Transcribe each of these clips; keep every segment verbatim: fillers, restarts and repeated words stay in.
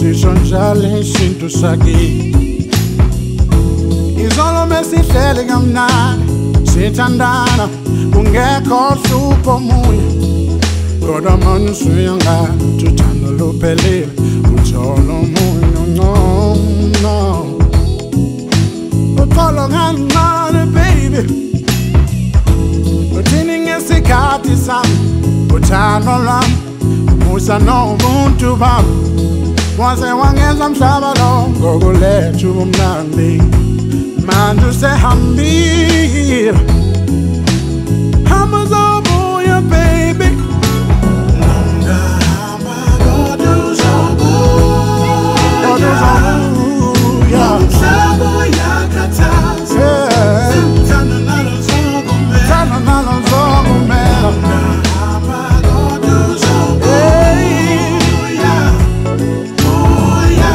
ngisho njalo isintu sakithi. Izolo mesihleli kamnandi sithandana kungekho hlupho omunye, kodwa manje usuyangathi uthando luphelile uthola omunye ongcono. Utholo kancane baby, uthini ngesikhathi sami uthando lwami umusa nomuntu bami, waze wangenza mhlaba lo ngokuletha ubumnandi. Manje usehambile, hamba uzobuya baby. Ungahamba kodwa uzobuya, Kodwa uzobuya. Umhlaba uyakhathaza, uthando nalo luzokumela. Uthando nalo luzokumela. Ungahamba kodwa uzobuya, buya.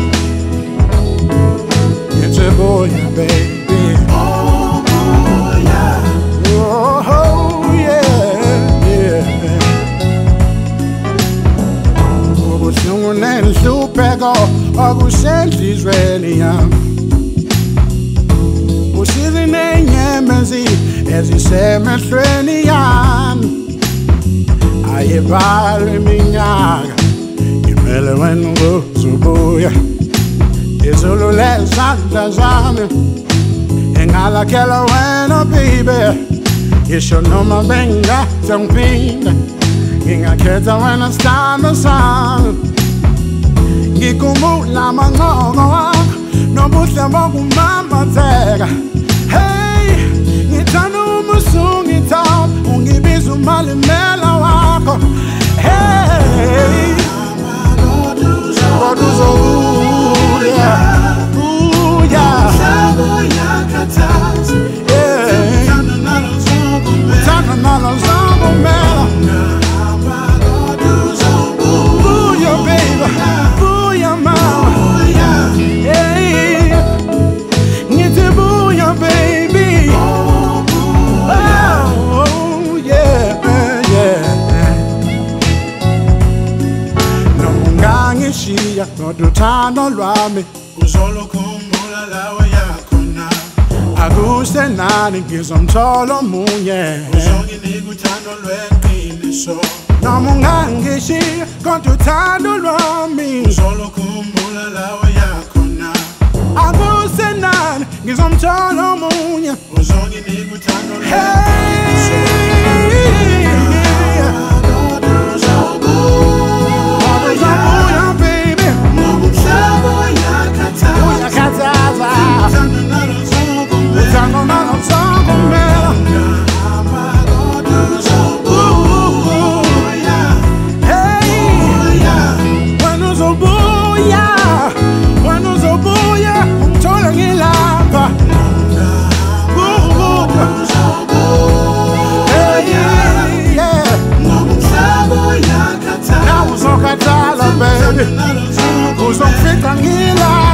Ngithi buya baby. Oh, buya. Oh yeah, yeah. Ubuhlungu nenhlupheko okusenhlizweni yami, usizi nenyembezi ezisemehlweni yami. Ayibhalwe iminyaka imele wena uzobuya. Izulu lezandla zami engalakhela wena baby, ngisho noma bengathi ngiphinda ngingakhetha wena sithando sami. Ngikhumbula amanqoko wakho nobuhle bokumamatheka. Hey, ngithanda uma usungithanda ungibiza umalimela wakho. Hey, kodwa uzobuya, buya. Umhlaba uyakhathaza, uthando nalo luzokumela. Uthando nalo luzokumela. Ungahamba kodwa uzobuya, Buya baby, buya mama. buya. Hey, ngithi buya baby. Oh, buya. Oh yeah, yeah. Noma ungangishiya kodwa uthando lwami Uzolukhumbula lawa yakhona, akusenani, ngizomthola omunye. uzonginika uthando lweqiniso. Noma ungangishiya kodwa uthando lwami Uzolukhumbula lawa yakhona, akusenani, ngizomthola omunye. uzonginika uthando lweqiniso. Hey, Kodwa uzobuya, kodwa uzobuya baby. umhlaba uyakhathaza, Uyakhathaza, uthando nalo luzokumela. uthando nalo luzokumela. Ungahamba kodwa uzobuya, Hey, buya. wena uzobuya, wena uzobuya ungithola ngilapha. Ungahamba kodwa uzobuya, Hey, yeah. umhlaba uyakhathaza, Now uzokhathala baby, nalo luzokumela. uzongifika ngilapha.